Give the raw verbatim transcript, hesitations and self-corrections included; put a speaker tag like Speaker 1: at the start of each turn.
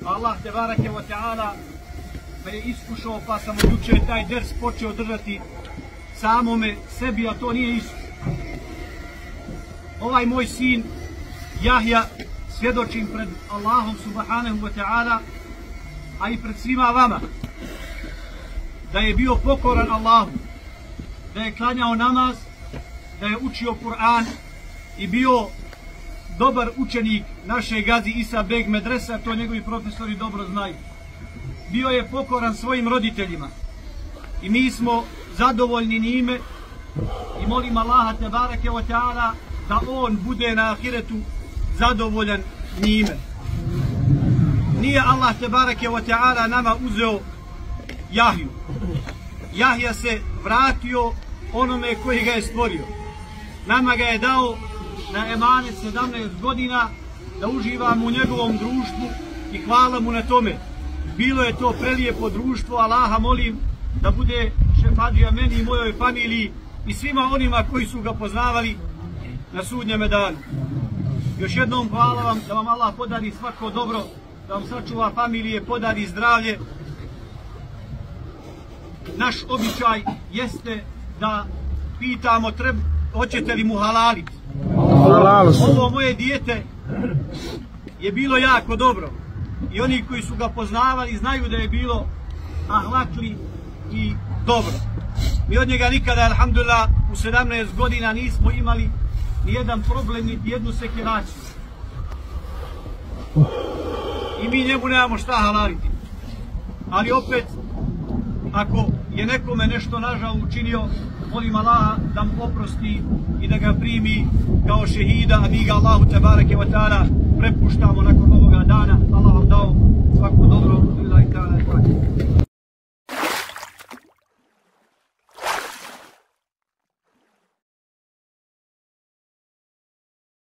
Speaker 1: Allah te barake wa ta'ala me je iskušao, pa sam od jučer taj ders počeo držati samome sebi, a to nije Isus. Ovaj moj sin Jahja, svjedočim pred Allahom subhanahu wa ta'ala, a i pred svima vama, da je bio pokoran Allahu, da je klanjao namaz, da je učio Kur'an i bio dobar učenik naše gazi Isa Beg medresa, to njegovi profesori dobro znaju. Bio je pokoran svojim roditeljima i mi smo zadovoljni njime i molim Allaha te barake wa ta'ala da on bude na ahiretu zadovoljan njime. Nije Allah te barake wa ta'ala nama uzeo Jahju. Jahja se vratio onome koji ga je stvorio. Nama ga je dao na emanet sedamnaest godina da uživamo u njegovom društvu i hvala mu na tome. Bilo je to prelijepo društvo, Allaha molim da bude šefadžija meni i mojoj familiji i svima onima koji su ga poznavali na sudnjem danu. Još jednom hvala vam, da vam Allah podari svako dobro, da vam sačuva familije, podari zdravlje. Naš običaj jeste da pitamo treb, hoćete li mu halaliti. Ovo moje dijete je bilo jako dobro i oni koji su ga poznavali znaju da je bilo ahlakli i dobro. Mi od njega nikada, alhamdulillah, u sedamnaest godina nismo imali ni jedan problem, ni jednu sekiraciju. I mi njemu nemamo šta halaliti. Ali opet, ako je nekome nešto nažal učinio, molim Allaha da mu oprosti i da ga primi kao šehida, a mi ga Allahu te bareke wa ta'ala prepuštamo nakon ovoga dana. Allah vam da